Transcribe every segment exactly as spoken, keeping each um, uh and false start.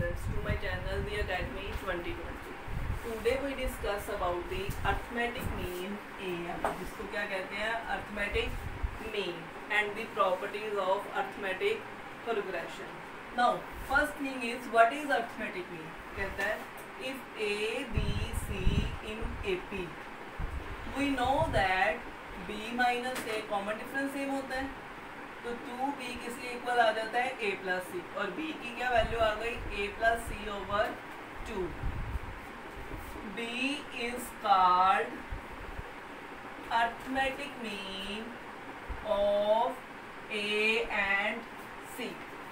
students to my channel The Academy twenty twenty. Today we discuss about the arithmetic mean A M, जिसको क्या कहते हैं arithmetic mean, and the properties of arithmetic progression. Now first thing is what is arithmetic mean? कहता है if A, B, C in A P, we know that B minus A common difference same होता है, तो two B किसके equal आ जाता है a plus सी, और b की क्या वैल्यू आ गई a plus C over two. b is called arithmetic mean of a and c.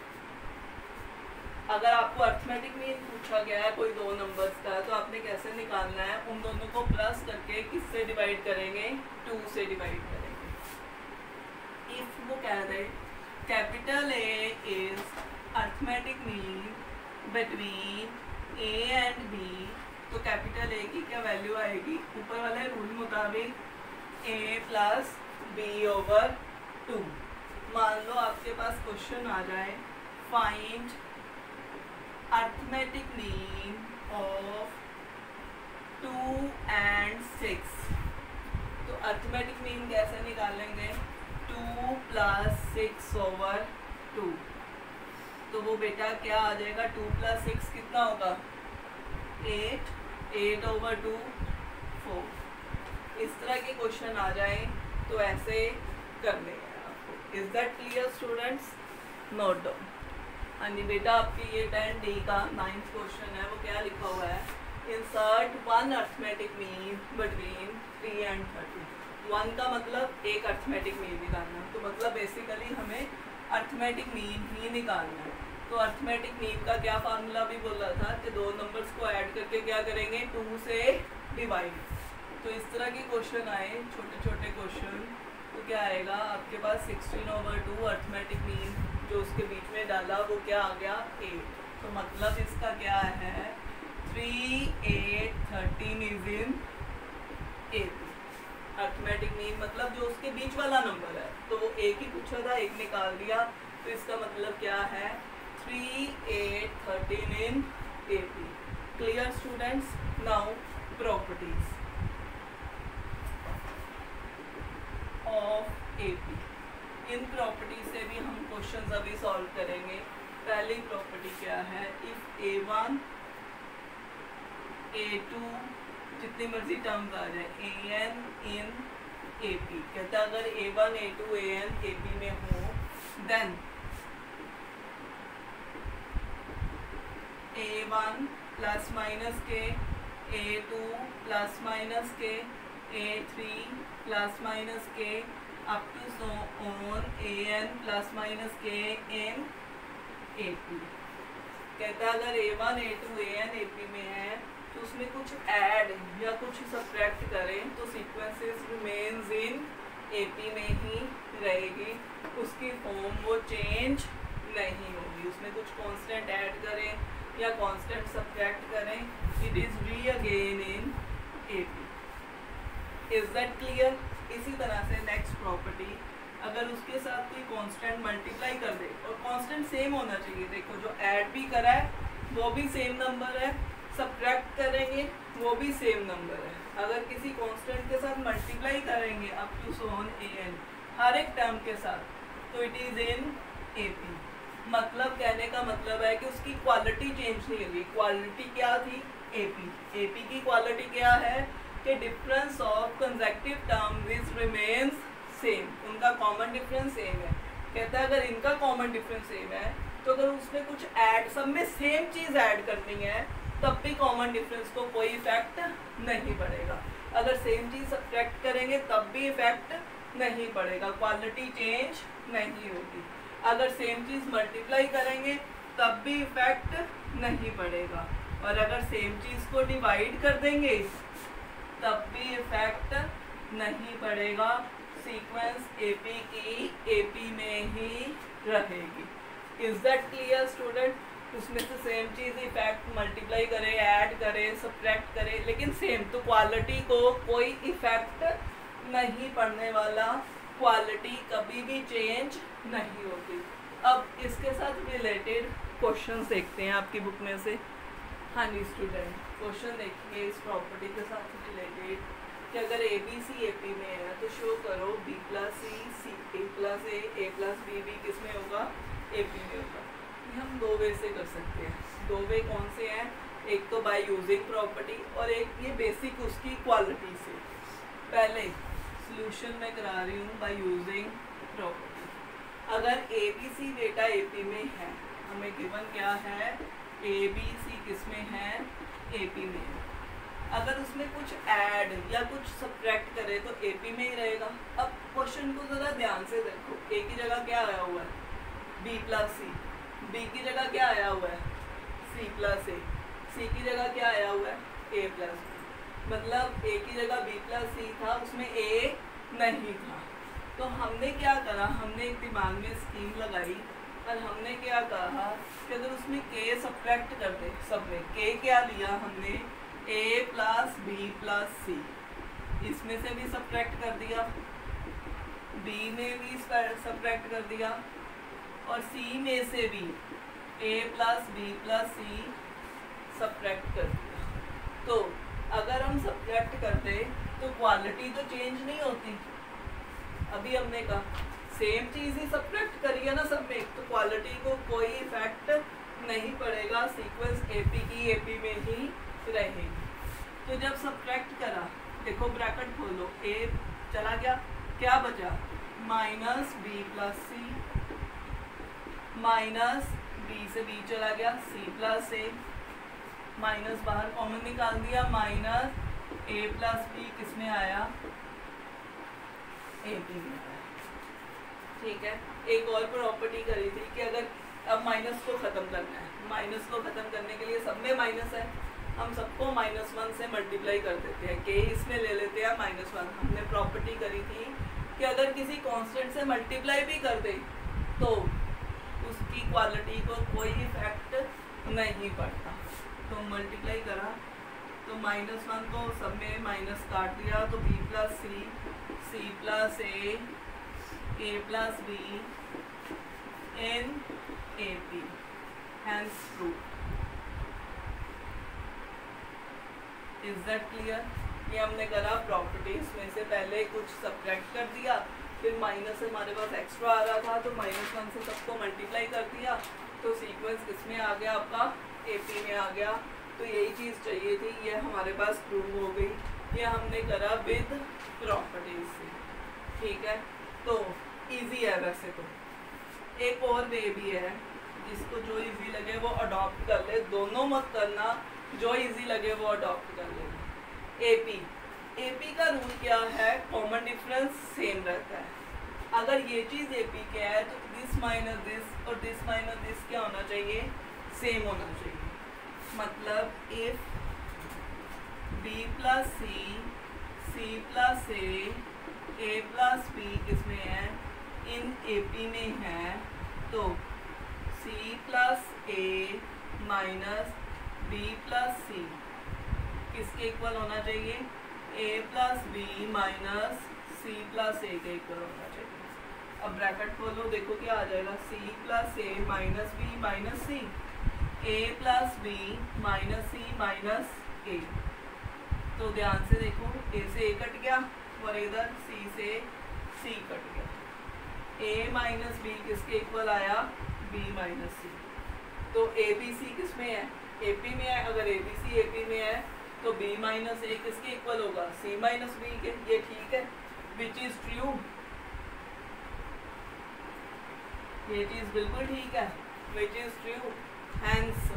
अगर आपको अर्थमेटिक मीन पूछा गया है कोई दो नंबर्स का, तो आपने कैसे निकालना है, उन दोनों को प्लस करके किससे डिवाइड करेंगे, टू से डिवाइड करेंगे. इफ वो कह रहे capital A is arithmetic mean between A and B, तो कैपिटल ए की क्या वैल्यू आएगी, ऊपर वाले रूल मुताबिक A plus B over two. मान लो आपके पास क्वेश्चन आ जाए find arithmetic mean of two and six, तो अर्थमेटिक मीन कैसे निकालेंगे, two plus six over two. तो वो बेटा क्या आ जाएगा, टू प्लस सिक्स कितना होगा, eight, eight over two four. इस तरह के क्वेश्चन आ जाए तो ऐसे कर लेंगे आपको. Is that clear students? Note down. हाँ जी बेटा, आपकी ये टेन डी का नाइन्थ क्वेश्चन है, वो क्या लिखा हुआ है, insert one arithmetic mean between three and thirty. One का मतलब एक अर्थमेटिक मीन निकालना, तो मतलब बेसिकली हमें अर्थमेटिक मीन ही निकालना है. तो अर्थमेटिक मीन का क्या फार्मूला भी बोला था कि दो नंबर्स को ऐड करके क्या करेंगे, टू से डिवाइड. तो इस तरह के क्वेश्चन आए, छोटे छोटे क्वेश्चन, तो क्या आएगा आपके पास sixteen over two arithmetic mean, जो उसके बीच में डाला वो क्या आ गया, एट. तो मतलब इसका क्या है, three eight thirteen is in eight. Arithmetic mean मतलब जो उसके बीच वाला नंबर है, तो वो एक ही पूछा था, एक निकाल दिया, तो इसका मतलब क्या है, three eight thirteen in AP. Clear students? Now properties of AP. इन प्रॉपर्टी से भी हम क्वेश्चंस अभी सॉल्व करेंगे. पहली प्रॉपर्टी क्या है, if A one A two जितनी मर्जी टर्म्स आ जाए, A N in A P, कहता है अगर A one A two A N A P में हो, then A one plus minus K, A two plus minus K, A three plus minus K, up to so on A N plus minus K in A P. कहता है अगर A one A two A N A P में है, तो उसमें कुछ add या कुछ सब्ट्रैक्ट करें तो सीक्वेंसेस रिमेन्स इन एपी में ही रहेगी, उसकी फॉर्म वो चेंज नहीं होगी. उसमें कुछ कांस्टेंट ऐड करें या कांस्टेंट सब्ट्रैक्ट करें, it is re again in AP. Is that clear? इसी तरह से नेक्स्ट प्रॉपर्टी, अगर उसके साथ कोई कांस्टेंट मल्टीप्लाई कर दे, और कांस्टेंट सेम होना चाहिए, देखो जो ऐड भी करा है वो भी सेम नंबर है, सब्ट्रैक्ट करेंगे वो भी सेम नंबर है. अगर किसी कांस्टेंट के साथ मल्टीप्लाई करेंगे up to so on A N हर एक टर्म के साथ, तो इट इज इन एपी. मतलब कहने का मतलब है कि उसकी क्वालिटी चेंज नहीं होगी. क्वालिटी क्या थी, एपी. एपी की क्वालिटी क्या है कि difference of consecutive term which remains same. उनका कॉमन डिफरेंस सेम है. कहता है अगर इनका कॉमन डिफरेंस सेम है, तो अगर उसमें कुछ ऐड, सब में सेम चीज़ ऐड करनी है, तब भी कॉमन डिफरेंस को कोई इफेक्ट नहीं पड़ेगा. अगर सेम चीज़ सब्ट्रैक्ट करेंगे तब भी इफेक्ट नहीं पड़ेगा, क्वालिटी चेंज नहीं होगी. अगर सेम चीज़ मल्टीप्लाई करेंगे तब भी इफेक्ट नहीं पड़ेगा, और अगर सेम चीज़ को डिवाइड कर देंगे तब भी इफेक्ट नहीं पड़ेगा. सीक्वेंस एपी की एपी में ही रहेगी. Is that clear student? उसमें से सेम चीज़ इफेक्ट मल्टीप्लाई करे, ऐड करे, सब्ट्रैक्ट करे, लेकिन सेम, तो क्वालिटी को कोई इफेक्ट नहीं पड़ने वाला, क्वालिटी कभी भी चेंज नहीं होती. अब इसके साथ रिलेटेड क्वेश्चंस देखते हैं आपकी बुक में से। हाँ जी स्टूडेंट, क्वेश्चन देखिए इस प्रॉपर्टी के साथ रिलेटेड कि अगर A B C A P में है तो शो करो B plus C C A plus A A plus B B किस में होगा, ए पी में होगा। ये हम दो वे से कर सकते हैं। दो वे कौन से हैं, एक तो बाय यूजिंग प्रॉपर्टी और एक ये बेसिक उसकी क्वालिटी से। पहले सॉल्यूशन में करा रही हूँ बाय यूजिंग प्रॉपर्टी। अगर A B C data A P में है, हमें गिवन क्या है, ए बी सी किस में है, ए पी में है। अगर उसमें कुछ ऐड या कुछ सब्ट्रैक्ट करे तो ए पी में ही रहेगा। अब क्वेश्चन को ज़रा ध्यान से देखो, ए की जगह क्या आया हुआ है, बी प्लस सी, बी की जगह क्या आया हुआ है, सी प्लस ए, सी की जगह क्या आया हुआ है, ए प्लस बी। मतलब ए की जगह बी प्लस सी था, उसमें ए नहीं था। तो हमने क्या करा, हमने एक दिमाग में स्कीम लगाई और हमने क्या कहा कि अगर उसमें के सब्ट्रैक्ट कर दे, सब में के क्या लिया हमने, A plus B plus C, इसमें से भी सब्ट्रैक्ट कर दिया, बी में भी सब्ट्रैक्ट कर दिया और सी में से भी A plus B plus C subtract कर दिया। तो अगर हम सब्ट्रैक्ट करते तो क्वालिटी तो चेंज नहीं होती। अभी हमने कहा सेम चीज़ ही सब्ट्रैक्ट करी है ना सब में, तो क्वालिटी को कोई इफेक्ट नहीं पड़ेगा, सीक्वेंस एपी की एपी में ही रहेगी। तो जब सब्ट्रैक्ट करा, देखो ब्रैकेट खोलो, ए चला गया, क्या बचा, minus B plus C, minus B से बी चला गया, सी प्लस ए, माइनस बाहर कॉमन निकाल दिया, माइनस ए प्लस बी किस में आया, ए पी में आया। ठीक है, एक और प्रॉपर्टी करी थी कि अगर अब माइनस को ख़त्म करना है, माइनस को ख़त्म करने के लिए सब में माइनस है, हम सबको माइनस वन से मल्टीप्लाई कर देते हैं, के इसमें ले लेते हैं माइनस वन। हमने प्रॉपर्टी करी थी कि अगर किसी कांस्टेंट से मल्टीप्लाई भी कर दे तो उसकी क्वालिटी को कोई इफेक्ट नहीं पड़ता। तो मल्टीप्लाई करा तो माइनस वन को सब में माइनस काट दिया, तो B plus C, C plus A, A plus B in A P, hence proof. Is that clear? ये हमने करा प्रॉपर्टीज में से, पहले कुछ सब्ट्रैक्ट कर दिया, फिर माइनस हमारे पास एक्स्ट्रा आ रहा था तो माइनस वन से सबको मल्टीप्लाई कर दिया, तो सीक्वेंस किसमें आ गया आपका, एपी में आ गया। तो यही चीज़ चाहिए थी, ये हमारे पास प्रूव हो गई। ये हमने करा विद प्रॉपर्टीज से। ठीक है, तो इजी है वैसे तो। एक और वे भी है, जिसको जो इजी लगे वो अडॉप्ट कर ले, दोनों मत करना, जो इजी लगे वो अडॉप्ट कर लेना। एपी, एपी का रूल क्या है, कॉमन डिफरेंस सेम रहता है। अगर ये चीज़ एपी क्या है तो दिस माइनस दिस और दिस माइनस दिस क्या होना चाहिए, सेम होना चाहिए। मतलब if B plus C, C plus A, A plus B किसमें है, इन एपी में है, तो C plus A minus B plus C किसके इक्वल होना चाहिए, A plus B minus C plus A के इक्वल होना चाहिए। अब ब्रैकेट खोलो, देखो क्या आ जाएगा, C plus A minus B minus C, A plus B minus C minus A. तो ध्यान से देखो, ए से ए कट गया और इधर सी से सी कट गया। ए माइनस बी किसके इक्वल आया, बी माइनस सी। तो ए बी सी किस में है, ए पी में है। अगर A B C A P में है तो बी माइनस ए किसके इक्वल होगा, सी माइनस बी के। ये ठीक है, विच इज ट्रू, ये चीज बिल्कुल ठीक है, which is true. Hence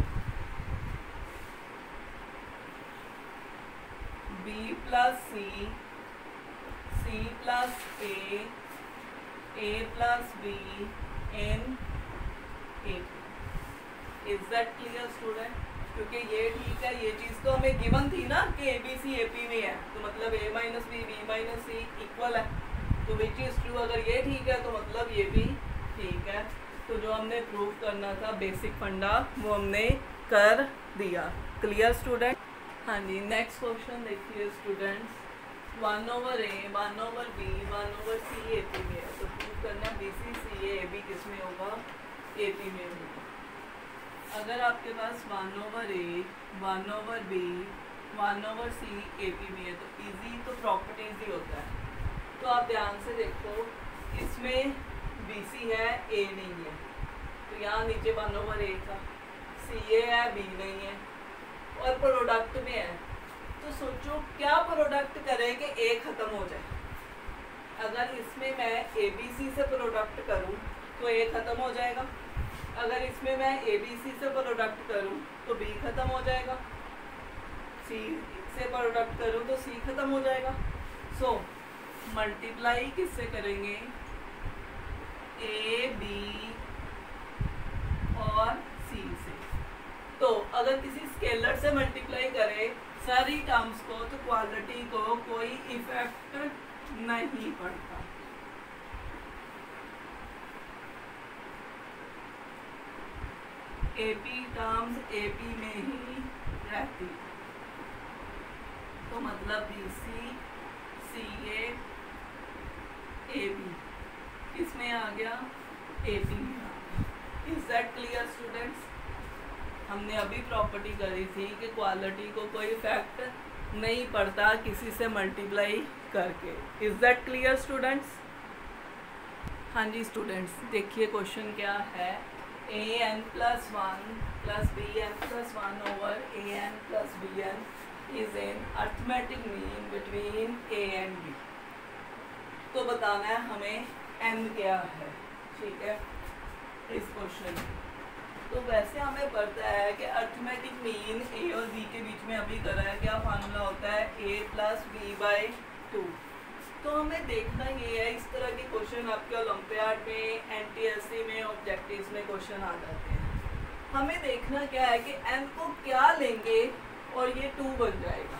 B plus C, C plus A, A plus B in A. Is that clear student? क्योंकि ये ठीक है, ये चीज़ तो हमें गिवन थी ना कि ए बी सी ए पी में है, तो मतलब A minus B B minus C equal है, तो विच इज़ ट्रू। अगर ये ठीक है तो मतलब ये भी ठीक है। तो जो हमने प्रूव करना था बेसिक फंडा वो हमने कर दिया। Clear student? हाँ जी, नेक्स्ट क्वेश्चन देखिए students. One over A, one over B, one over C A P में है, तो प्रूव करना B C C A B किस में होगा, ए पी में होगा। अगर आपके पास one over A, one over B, one over C A P में है तो इजी तो प्रॉपर्टीज ही होता है। तो आप ध्यान से देखो, इसमें बी सी है, ए नहीं है, तो यहाँ नीचे वन ओवर ए का, सी ए है, बी नहीं है, और प्रोडक्ट में है। तो सोचो क्या प्रोडक्ट करे कि ए ख़त्म हो जाए। अगर इसमें मैं ए बी सी से प्रोडक्ट करूँ तो ए ख़त्म हो जाएगा, अगर इसमें मैं ए बी सी से प्रोडक्ट करूँ तो बी ख़त्म हो जाएगा, सी से प्रोडक्ट करूँ तो सी ख़त्म हो जाएगा। सो मल्टीप्लाई किससे करेंगे, ए बी और सी से। तो अगर किसी स्केलर से मल्टीप्लाई करे सारी टर्म्स को तो क्वालिटी को कोई इफेक्ट नहीं पड़ता। एपी टर्म्स एपी में ही रहती, तो मतलब B C, C A, A B किसमें आ गया, ए पी में आ गया। Is that clear students? हमने अभी प्रॉपर्टी करी थी कि क्वालिटी को कोई इफेक्ट नहीं पड़ता किसी से मल्टीप्लाई करके। Is that clear students? हाँ जी स्टूडेंट्स, देखिए क्वेश्चन क्या है, A N plus one plus B N plus one over A N plus B N is an arithmetic mean between A and B. तो बताना है हमें एन क्या है, ठीक है, इस क्वेश्चन में। तो वैसे हमें पता है कि अर्थमेटिक मीन ए और बी के बीच में अभी करा है, क्या फार्मूला होता है, A plus B by two. तो हमें देखना ये है, इस तरह के क्वेश्चन आपके ओलंपियाड में, एन टी एस सी में, ऑब्जेक्टिव्स में क्वेश्चन आ जाते हैं। हमें देखना क्या है कि एन को क्या लेंगे और ये टू बन जाएगा।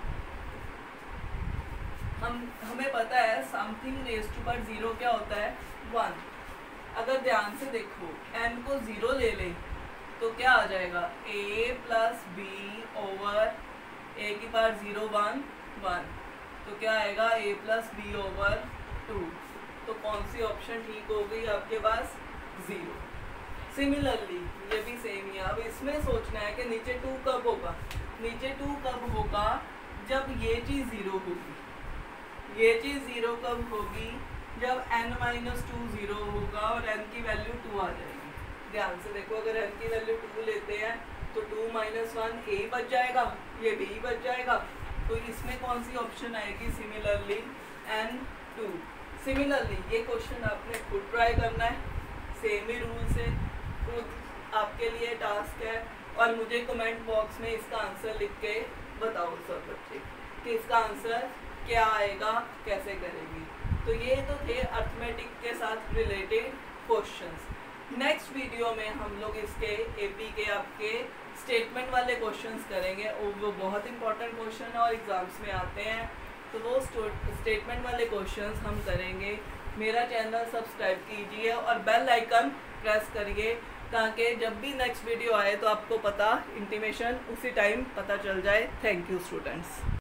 हम हमें पता है समथिंग रेज टू पर जीरो क्या होता है, वन। अगर ध्यान से देखो n को ज़ीरो ले लें तो क्या आ जाएगा, a plus B over A की पावर ज़ीरो वन वन, तो क्या आएगा a plus B over two. तो कौन सी ऑप्शन ठीक हो गई आपके पास, ज़ीरो। सिमिलरली ये भी सेम ही है। अब इसमें सोचना है कि नीचे टू कब होगा, नीचे टू कब होगा, जब ये चीज़ ज़ीरो होगी। ये चीज़ ज़ीरो कब होगी, जब n माइनस टू ज़ीरो होगा और n की वैल्यू टू आ जाएगी। ध्यान से देखो, अगर n की वैल्यू टू लेते हैं तो टू माइनस वन ए बच जाएगा, ये b बच जाएगा। तो इसमें कौन सी ऑप्शन आएगी, सिमिलरली एन टू। सिमिलरली ये क्वेश्चन आपने खुद ट्राई करना है, सेम ही रूल से, खुद आपके लिए टास्क है। और मुझे कमेंट बॉक्स में इसका आंसर लिख के बताओ सब बच्चे कि इसका आंसर क्या आएगा, कैसे करेंगी। तो ये तो थे अर्थमेटिक के साथ रिलेटेड क्वेश्चंस। नेक्स्ट वीडियो में हम लोग इसके एपी के आपके स्टेटमेंट वाले क्वेश्चंस करेंगे, और वो बहुत इंपॉर्टेंट क्वेश्चन है और एग्जाम्स में आते हैं। तो वो स्टेटमेंट वाले क्वेश्चंस हम करेंगे। मेरा चैनल सब्सक्राइब कीजिए और बेल आइकन प्रेस करिए ताकि जब भी नेक्स्ट वीडियो आए तो आपको पता, इंटीमेशन उसी टाइम पता चल जाए। Thank you students.